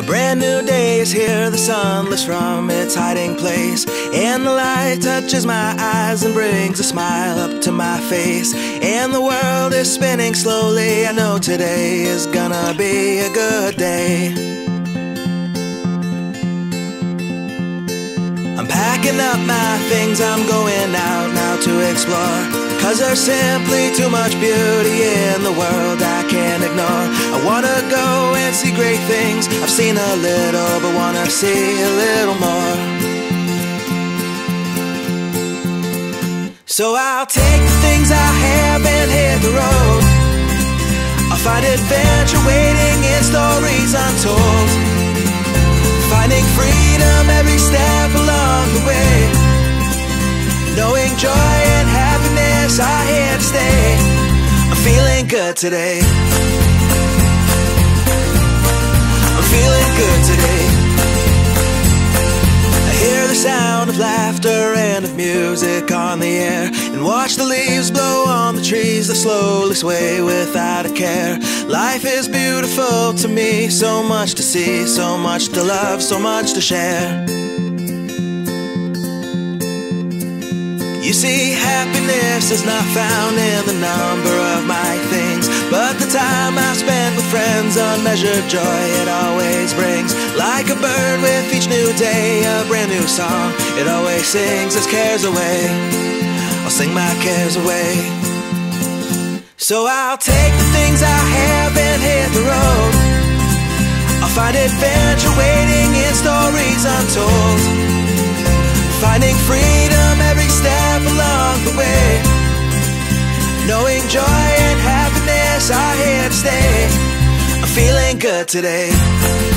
A brand new day is here, the sun lifts from its hiding place, and the light touches my eyes and brings a smile up to my face. And the world is spinning slowly, I know today is gonna be a good day. I'm packing up my things, I'm going out now to explore, 'cause there's simply too much beauty in the world I can't ignore. I wanna go and see great things, I've seen a little but wanna see a little more. So I'll take the things I have and hit the road. I'll find adventure waiting in stories untold, finding freedom every step along the way, knowing joy and happiness are here to stay. I'm feeling good today. I'm feeling good today. I hear the sound of laughter and of music on the air, and watch the leaves blow on the trees that slowly sway without a care. Life is beautiful to me, so much to see, so much to love, so much to share. You see, happiness is not found in the number of my things, but the time I spend with friends, unmeasured joy it always brings. Like a bird with each new day, a brand new song it always sings its cares away. I'll sing my cares away. So I'll take the things I have and hit the road. I'll find adventure waiting in stories untold, finding freedom every step along the way, knowing joy and happiness are here to stay. I'm feeling good today.